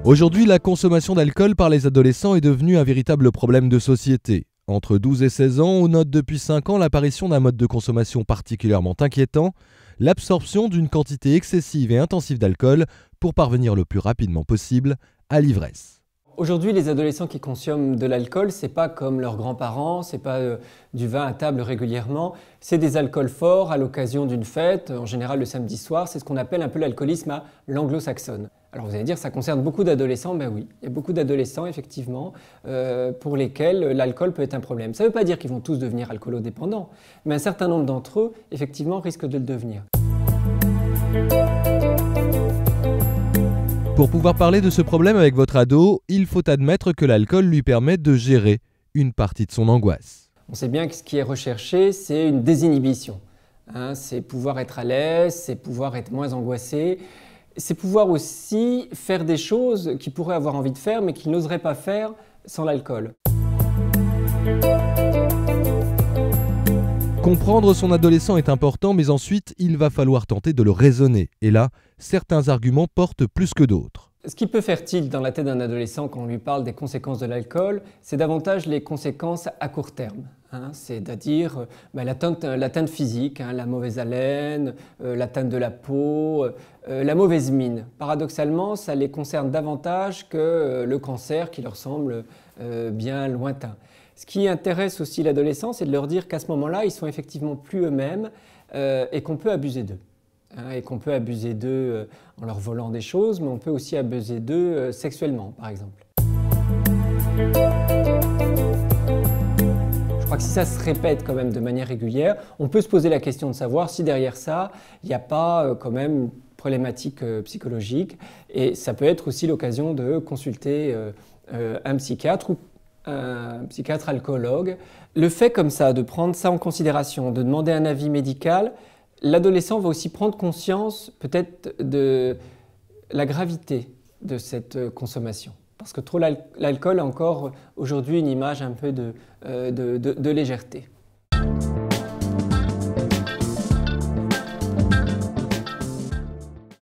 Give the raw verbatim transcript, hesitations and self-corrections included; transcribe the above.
Aujourd'hui, la consommation d'alcool par les adolescents est devenue un véritable problème de société. Entre douze et seize ans, on note depuis cinq ans l'apparition d'un mode de consommation particulièrement inquiétant, l'absorption d'une quantité excessive et intensive d'alcool pour parvenir le plus rapidement possible à l'ivresse. Aujourd'hui, les adolescents qui consomment de l'alcool, c'est pas comme leurs grands-parents, c'est pas euh, du vin à table régulièrement, c'est des alcools forts à l'occasion d'une fête, en général le samedi soir, c'est ce qu'on appelle un peu l'alcoolisme à l'anglo-saxonne. Alors vous allez dire, ça concerne beaucoup d'adolescents, ben oui, il y a beaucoup d'adolescents effectivement euh, pour lesquels l'alcool peut être un problème. Ça ne veut pas dire qu'ils vont tous devenir alcoolodépendants, mais un certain nombre d'entre eux, effectivement, risquent de le devenir. Pour pouvoir parler de ce problème avec votre ado, il faut admettre que l'alcool lui permet de gérer une partie de son angoisse. On sait bien que ce qui est recherché, c'est une désinhibition. Hein, c'est pouvoir être à l'aise, c'est pouvoir être moins angoissé. C'est pouvoir aussi faire des choses qu'il pourrait avoir envie de faire, mais qu'il n'oserait pas faire sans l'alcool. Comprendre son adolescent est important, mais ensuite, il va falloir tenter de le raisonner. Et là, certains arguments portent plus que d'autres. Ce qui peut faire tilt dans la tête d'un adolescent quand on lui parle des conséquences de l'alcool, c'est davantage les conséquences à court terme. Hein, c'est-à-dire ben, l'atteinte physique, hein, la mauvaise haleine, euh, l'atteinte de la peau, euh, la mauvaise mine. Paradoxalement, ça les concerne davantage que euh, le cancer qui leur semble euh, bien lointain. Ce qui intéresse aussi l'adolescent, c'est de leur dire qu'à ce moment-là, ils sont effectivement plus eux-mêmes euh, et qu'on peut abuser d'eux. Hein, et qu'on peut abuser d'eux euh, en leur volant des choses, mais on peut aussi abuser d'eux euh, sexuellement, par exemple. Je crois que si ça se répète quand même de manière régulière, on peut se poser la question de savoir si derrière ça, il n'y a pas euh, quand même une problématique euh, psychologique. Et ça peut être aussi l'occasion de consulter euh, euh, un psychiatre ou un psychiatre alcoologue. Le fait comme ça, de prendre ça en considération, de demander un avis médical, l'adolescent va aussi prendre conscience peut-être de la gravité de cette consommation. Parce que trop l'alcool a encore aujourd'hui une image un peu de, de, de, de légèreté.